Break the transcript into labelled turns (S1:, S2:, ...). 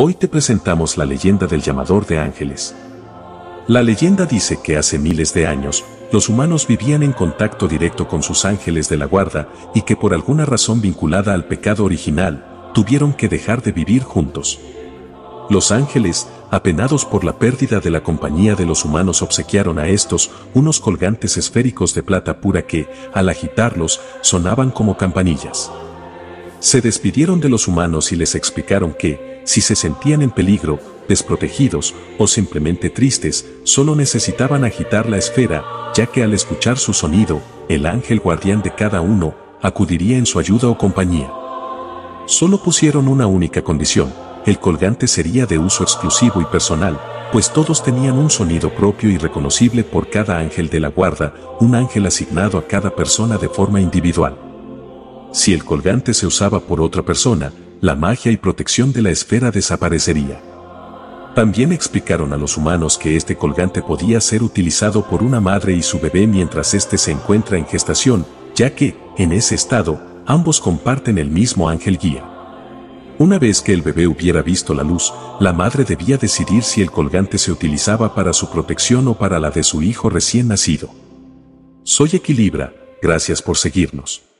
S1: Hoy te presentamos la leyenda del llamador de ángeles. La leyenda dice que hace miles de años, los humanos vivían en contacto directo con sus ángeles de la guarda y que por alguna razón vinculada al pecado original, tuvieron que dejar de vivir juntos. Los ángeles, apenados por la pérdida de la compañía de los humanos, obsequiaron a estos unos colgantes esféricos de plata pura que, al agitarlos, sonaban como campanillas. Se despidieron de los humanos y les explicaron que, si se sentían en peligro, desprotegidos o simplemente tristes, solo necesitaban agitar la esfera, ya que al escuchar su sonido, el ángel guardián de cada uno acudiría en su ayuda o compañía. Solo pusieron una única condición: el colgante sería de uso exclusivo y personal, pues todos tenían un sonido propio y reconocible por cada ángel de la guarda, un ángel asignado a cada persona de forma individual. Si el colgante se usaba por otra persona, la magia y protección de la esfera desaparecería. También explicaron a los humanos que este colgante podía ser utilizado por una madre y su bebé mientras éste se encuentra en gestación, ya que, en ese estado, ambos comparten el mismo ángel guía. Una vez que el bebé hubiera visto la luz, la madre debía decidir si el colgante se utilizaba para su protección o para la de su hijo recién nacido. Soy Equilibra, gracias por seguirnos.